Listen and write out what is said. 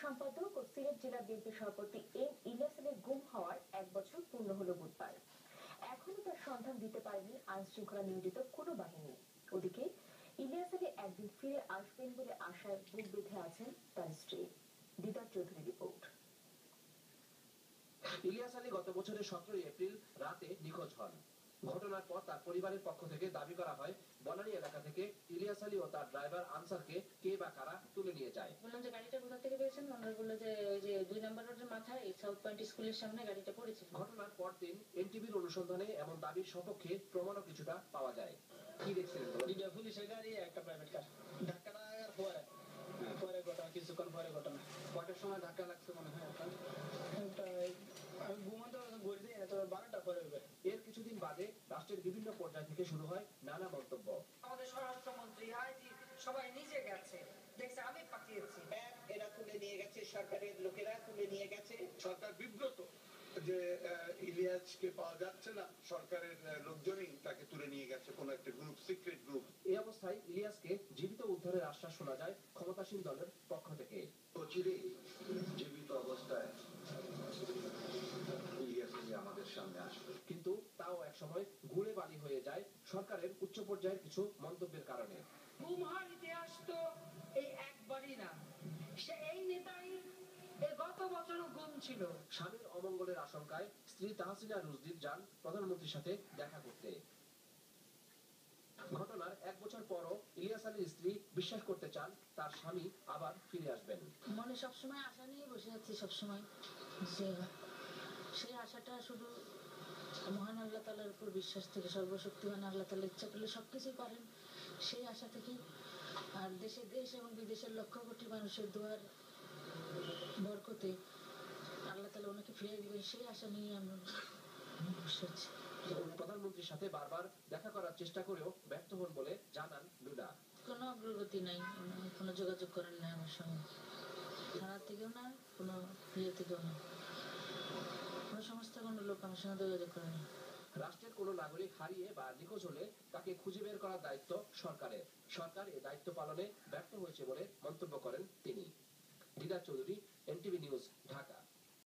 সম্পাদক ও সিলেট জেলা বিএনপি সভাপতি এম ইলিয়াস আলীর গুম হওয়ার ১ বছর পূর্ণ হলো বুধবার। এখনো তার সন্ধান দিতে পারেনি আইন শৃঙ্খলা নিয়োজিত কোনো বাহিনী। ওদিকে ইলিয়াস আলী একদিন ফিরে আসবেন বলে আশায় বুক বেঁধে আছেন তার স্ত্রী। দিদার চৌধুরী রিপোর্ট। ইলিয়াস আলী গত বছরের 17 এপ্রিল রাতে নিখোঁজ হন। ঘটনার পর তার পরিবারের পক্ষ থেকে দাবি করা হয়, বনানী এলাকা থেকে ইলিয়াস আলী ও তার ড্রাইভার আনসারকে কে বা কারা তুলে নিয়ে যায়। বললাম যে গাড়িটা কোথা থেকে পেয়েছেন? ওনারা বললো যে ওই যে 2 নম্বর রোডের মাথায় সাউথ পয়েন্ট স্কুলের সামনে গাড়িটা পড়েছিল। ঘটনার পরদিন এনটিভির অনুসন্ধানে এমন দাবির সপক্ষে প্রমাণও কিছুটা পাওয়া যায়। কি দেখছিলেন? দুইটা পুলিশের গাড়ি, একটা প্রাইভেট কার। ধাক্কাটা লাগার পরে ঘটনা, কিছুক্ষণ পরে ঘটনা। কয়টার সময় ধাক্কা লাগছে মনে হয় আপনার? আমি ঘুমাতে ঘুরে দিই না, তো 12টা পরে হবে। এর কিছুদিন বাদে রাষ্ট্রের বিভিন্ন পর্যায় থেকে শুরু হয় নানা মন্তব্য। আমাদের স্বরাষ্ট্রমন্ত্রী, আইজি সবাই নিজে গেছে, দেখছে আমি পাঠিয়েছি। এরা তুলে নিয়ে গেছে, সরকারের লোকেরা তুলে নিয়ে গেছে। সরকার বিব্রত যে ইলিয়াসকে পাওয়া যাচ্ছে না, সরকারের লোকজনই তাকে তুলে নিয়ে গেছে কোন একটা গ্রুপ, সিক্রেট গ্রুপ। এই অবস্থায় ইলিয়াসকে জীবিত উদ্ধারের আশ্বাস শোনা যায় ক্ষমতাসীন দলের পক্ষ থেকে। অচিরেই জীবিত অবস্থায় ইলিয়াস আলী আমাদের সামনে আসবে। কিন্তু তাও একসময় ঘুরে বালি হয়ে যায় সরকারের উচ্চ পর্যায়ের কিছু মন্তব্যের কারণে। গুম হওয়ার ইতিহাস তো এই একবারই না, সে এই নেতাই গত বছরও গুম ছিল। স্বামীর অমঙ্গলের আশঙ্কায় স্ত্রী তাহসিনা রুজদির যান প্রধানমন্ত্রীর সাথে দেখা করতে। ঘটনার 1 বছর পরও ইলিয়াস আলীর স্ত্রী বিশ্বাস করতে চান তার স্বামী আবার ফিরে আসবেন। মনে সবসময় আশা নিয়ে বসে আছি, সবসময় যে সেই আশাটা শুধু মহান আল্লাহ তাআলার উপর বিশ্বাস থেকে, সর্বশক্তিমান আল্লাহ তাআলা ইচ্ছা করলে সবকিছুই পারেন, সেই আশা থেকে। আর দেশ এবং বিদেশের লক্ষ কোটি মানুষের দোয়ার বরকতে আল্লাহ তাআলা ওনাকে ফিরিয়ে দিবেন, সেই আশা নিয়ে আমি বসে আছি। প্রধানমন্ত্রীর সাথে বারবার দেখা করার চেষ্টা করেও ব্যর্থ হন বলে জানান লুনা। কোনো অগ্রগতি নাই, কোনো যোগাযোগ করেন না আমার সঙ্গে, থানা থেকেও না, কোনো ইয়ে থেকেও না, কোনো সংস্থা, কোনো লোক আমার সঙ্গে যোগাযোগ করে না। রাষ্ট্রের কোনো নাগরিক হারিয়ে বা নিখোঁজ হলে তাকে খুঁজে বের করার দায়িত্ব সরকারের। সরকার এই দায়িত্ব পালনে ব্যর্থ হয়েছে বলে মন্তব্য করেন তিনি। Didar Chowdhury, NTV news, Dhaka.